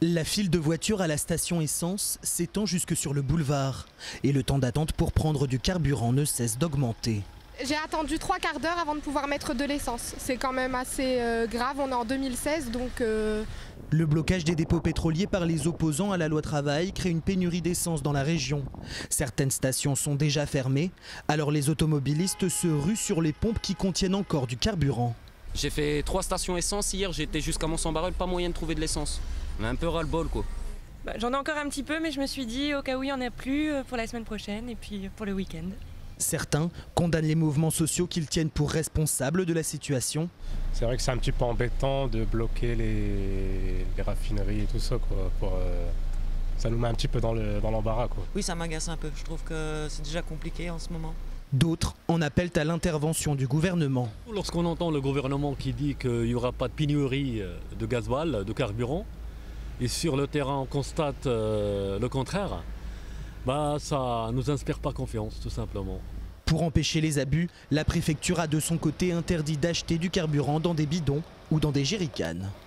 La file de voitures à la station essence s'étend jusque sur le boulevard. Et le temps d'attente pour prendre du carburant ne cesse d'augmenter. J'ai attendu 3/4 d'heure avant de pouvoir mettre de l'essence. C'est quand même assez grave, on est en 2016 donc... Le blocage des dépôts pétroliers par les opposants à la loi travail crée une pénurie d'essence dans la région. Certaines stations sont déjà fermées, alors les automobilistes se ruent sur les pompes qui contiennent encore du carburant. J'ai fait 3 stations essence hier, j'étais jusqu'à Mont-Saint-Barreul, pas moyen de trouver de l'essence. On a un peu ras-le-bol quoi. J'en ai encore un petit peu mais je me suis dit au cas où il n'y en a plus pour la semaine prochaine et puis pour le week-end. Certains condamnent les mouvements sociaux qu'ils tiennent pour responsables de la situation. C'est vrai que c'est un petit peu embêtant de bloquer les raffineries et tout ça, quoi. Ça nous met un petit peu dans l'embarras, quoi. Oui, ça m'agace un peu. Je trouve que c'est déjà compliqué en ce moment. D'autres en appellent à l'intervention du gouvernement. Lorsqu'on entend le gouvernement qui dit qu'il n'y aura pas de pénurie de gasoil, de carburant, et sur le terrain on constate le contraire, ça ne nous inspire pas confiance, tout simplement. Pour empêcher les abus, la préfecture a de son côté interdit d'acheter du carburant dans des bidons ou dans des jerrycans.